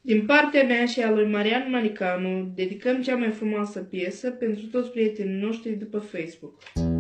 Din partea mea și a lui Marian Malicanu, dedicăm cea mai frumoasă piesă pentru toți prietenii noștri de pe Facebook.